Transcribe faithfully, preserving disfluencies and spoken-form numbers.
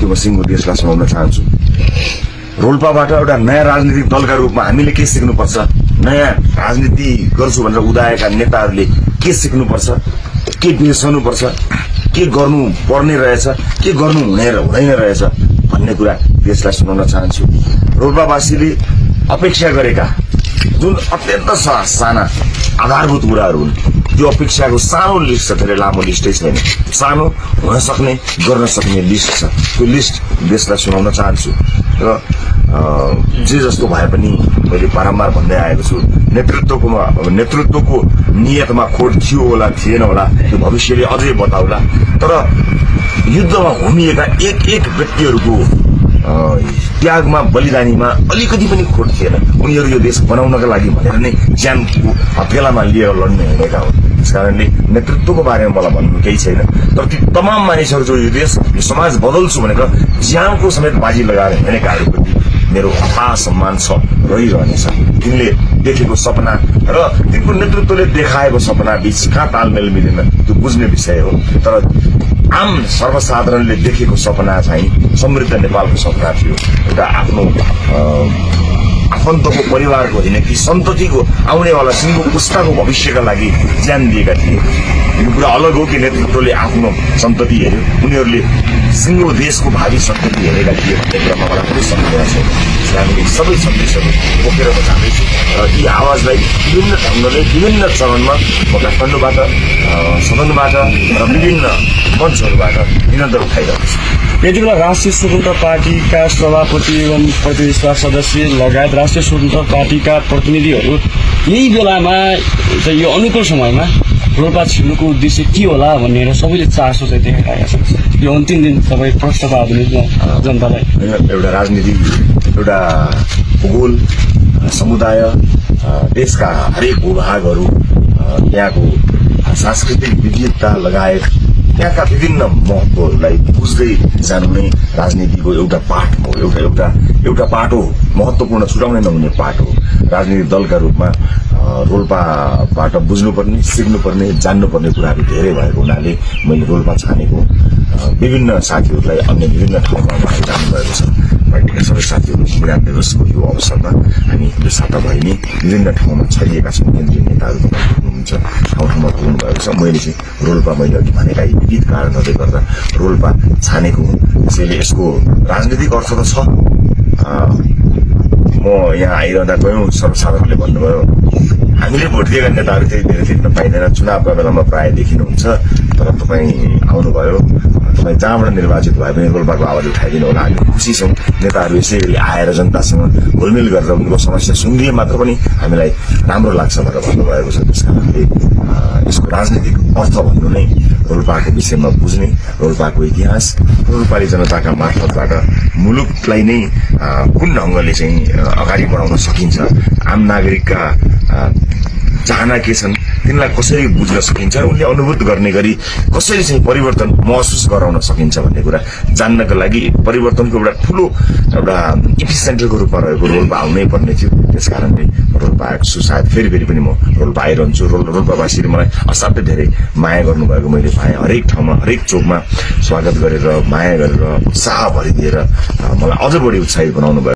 त्यो म सिङ्गो देशलाई सुनाउन चाहन्छु। रोल्पाबाट एउटा नयाँ राजनीतिक दलका रूपमा हामीले के सिक्नुपर्छ, नयाँ राजनीति गर्छु भनेर उदाएका नेताहरूले के सिक्नुपर्छ, के बिर्सनुपर्छ, के गर्नु पर्ने रहेछ, के गर्नु हुने हुँदैन रहेछ भन्ने कुरा देशलाई सुनाउन चाहन्छु। रोल्पावासीले अपेक्षा गरेका जुन अत्यन्त साना आधारभूत कुराहरू हुन्, त्यो अपेक्षाको सानो लिस्ट छ, धेरै लामो लिस्टै छैन, सानो हुन सक्ने गर्न सक्ने लिस्ट छ। त्यो लिस्ट देशलाई सुनाउन चाहन्छु। र जे जस्तो भए पनि मैले बारम्बार भन्दै आएको छु, नेतृत्वको नेतृत्वको नियतमा खोट थियो होला थिएन होला त्यो भविष्यले अझै बताउला। तर युद्धमा होमिएका एक एक व्यक्तिहरूको त्यागमा बलिदानीमा अलिकति पनि खोट थिएन। उनीहरू यो देश बनाउनका लागि भनेर नै ज्यानको हत्केलामा लिएर लड्ने हिँडेका हुन्। त्यस कारणले नेतृत्वको बारेमा मलाई भन्नु केही छैन, तर ती तमाम मानिसहरू जो यो देश यो समाज बदल्छु भनेर ज्यानको समेत बाजी लगाएर हिँडेकाहरूप्रति मेरो अपार सम्मान छ, रहिरहनेछ। तिनले देखेको सपना र तिनको नेतृत्वले देखाएको सपना बीच कहाँ तालमेल मिलेन त्यो बुझ्ने विषय हो। तर आम सर्वसाधारणले देखेको सपना चाहिँ समृद्ध नेपालको सपना थियो। एउटा आफ्नो आफन्तको परिवारको होइन कि सन्ततिको आउनेवाला सिङ्गो पुस्ताको भविष्यका लागि ज्यान दिएका थिए। यो कुरा अलग हो कि नेतृत्वले आफ्नो सन्तति हेऱ्यो, उनीहरूले सिङ्गो देशको भावी सन्तति हेरेका थिए भन्ने कुरामा मलाई कुनै सन्देह छैन। हामीले सबै सन्देशहरू बोकेर म जाँदैछु र यी आवाजलाई विभिन्न ढङ्गले विभिन्न चरणमा म काठमाडौँबाट, सदनबाट र विभिन्न मञ्चहरूबाट निरन्तर उठाइरहेको छु। यति बेला राष्ट्रिय स्वतन्त्र पार्टीका सभापति एवं प्रतिनिधिसभा सदस्य लगायत राष्ट्रिय स्वतन्त्र पार्टीका प्रतिनिधिहरू यही बेलामा चाहिँ यो अनुकूल समयमा रोल्पा छिर्नुको उद्देश्य के होला भनेर सबैले चासो चाहिँ देखाइरहेका छन्। यो अन्तिम दिन तपाईँ प्रश्न आधुनिक जनतालाई एउटा राजनीति, एउटा भूगोल, समुदाय, देशका हरेक भूभागहरू, यहाँको सांस्कृतिक विविधता लगायत त्यहाँका विभिन्न महत्वहरूलाई बुझ्दै जानु नै राजनीतिको एउटा पाठ हो, एउटा एउटा एउटा पाटो, महत्वपूर्ण छुटाउनै नहुने पाठ हो। राजनीतिक दलका रूपमा रोल्पाबाट बुझ्नुपर्ने, सिक्नुपर्ने, जान्नुपर्ने कुराहरू धेरै भएको हुनाले मैले रोल्पा छानेको। विभिन्न साथीहरूलाई अन्य विभिन्न ठाउँमा उहाँहरू जानुभएको छ। पार्टीका सबै साथीहरू विराट दिवसको यो अवसरमा हामी यो साता भए नि विभिन्न ठाउँमा छरिएका छौँ। केन्द्रीय नेताहरू हुनुहुन्छ, ठाउँ ठाउँमा पुग्नु भएको छ। मैले चाहिँ रोल्पा मैले अघि भनेका यी विविध कारणहरूले गर्दा रोल्पा छानेको हुँ। त्यसैले यसको राजनीतिक अर्थ त छ। म यहाँ आइरहँदा कयौँ सर्वसाधारणले भन्नुभयो हामीले भोट दिएका नेताहरू त्यही धेरै देख्न पाइँदैन, चुनावका बेलामा प्राय देखिनुहुन्छ, तर तपाईँ आउनुभयो, तपाईँ जहाँबाट निर्वाचित भए पनि रोल्पाको आवाज उठाइदिनु होला। हामी खुसी छौँ नेताहरू यसै गरी आएर जनतासँग घुलमिल गरेर उनको समस्या सुनिदिए मात्र पनि हामीलाई राम्रो लाग्छ भनेर भन्नुभएको छ। त्यस कारणले यसको राजनीतिक अर्थ भन्नु नै रोल्पाको विषयमा बुझ्ने, रोल्पाको इतिहास, रोल्पाली जनताका मार्फतबाट मुलुकलाई नै कुन ढङ्गले चाहिँ अगाडि बढाउन सकिन्छ, आम नागरिकका चाहना के छन् तिनलाई कसरी बुझ्न सकिन्छ, उनले अनुभूत गर्ने गरी कसरी चाहिँ परिवर्तन महसुस गराउन सकिन्छ भन्ने कुरा जान्नका लागि परिवर्तनको एउटा ठुलो एउटा एपिसेन्टरको रूपमा रहेको रोल्पा आउनै पर्ने थियो। त्यस कारणले रोल्पा आएको छु। सायद फेरि फेरि पनि म रोल्पा आइरहन्छु। रोल रोल्पावासीले मलाई असाध्यै धेरै माया गर्नुभएको मैले पाएँ। हरेक ठाउँमा, हरेक चोकमा स्वागत गरेर, माया गरेर, उत्साह भरिदिएर मलाई अझ बढी उत्साहित बनाउनु भयो।